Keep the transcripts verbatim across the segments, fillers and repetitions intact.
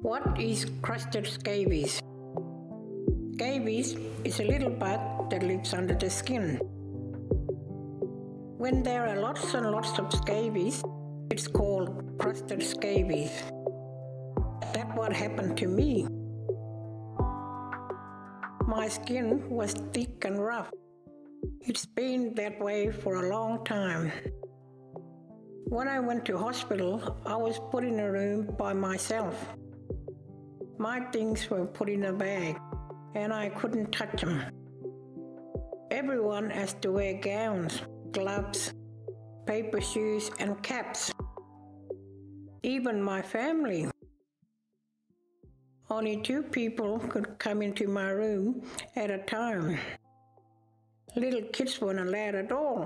What is crusted scabies? Scabies is a little bug that lives under the skin. When there are lots and lots of scabies, it's called crusted scabies. That's what happened to me. My skin was thick and rough. It's been that way for a long time. When I went to hospital, I was put in a room by myself. My things were put in a bag, and I couldn't touch them. Everyone has to wear gowns, gloves, paper shoes, and caps. Even my family. Only two people could come into my room at a time. Little kids weren't allowed at all.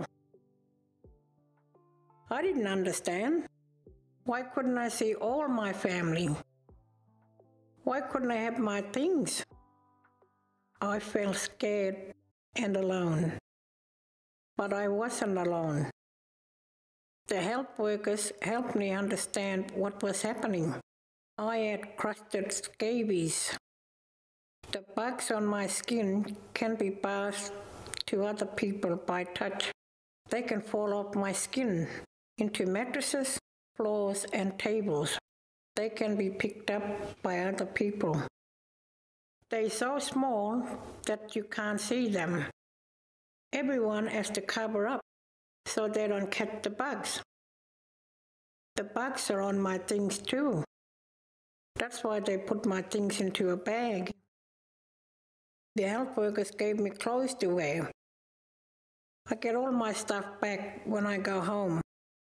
I didn't understand. Why couldn't I see all my family? Why couldn't I have my things? I felt scared and alone. But I wasn't alone. The health workers helped me understand what was happening. I had crusted scabies. The bugs on my skin can be passed to other people by touch. They can fall off my skin into mattresses, floors, and tables. They can be picked up by other people. They're so small that you can't see them. Everyone has to cover up so they don't catch the bugs. The bugs are on my things too. That's why they put my things into a bag. The health workers gave me clothes to wear. I get all my stuff back when I go home.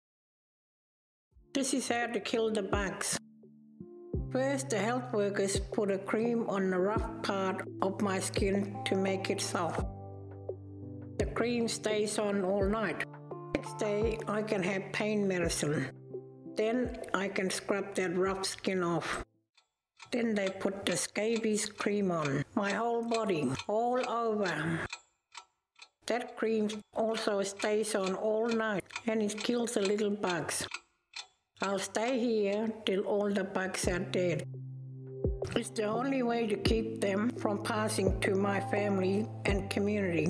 This is how to kill the bugs. First, the health workers put a cream on the rough part of my skin to make it soft. The cream stays on all night. Next day, I can have pain medicine. Then I can scrub that rough skin off. Then they put the scabies cream on my whole body, all over. That cream also stays on all night and it kills the little bugs. I'll stay here till all the bugs are dead. It's the only way to keep them from passing to my family and community.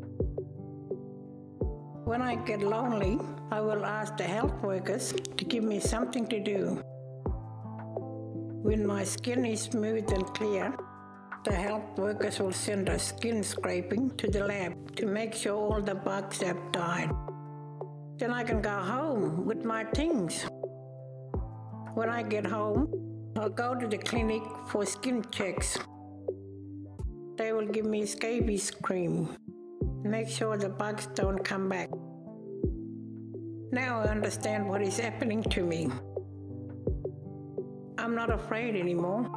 When I get lonely, I will ask the health workers to give me something to do. When my skin is smooth and clear, the health workers will send a skin scraping to the lab to make sure all the bugs have died. Then I can go home with my things. When I get home, I'll go to the clinic for skin checks. They will give me scabies cream. Make sure the bugs don't come back. Now I understand what is happening to me. I'm not afraid anymore.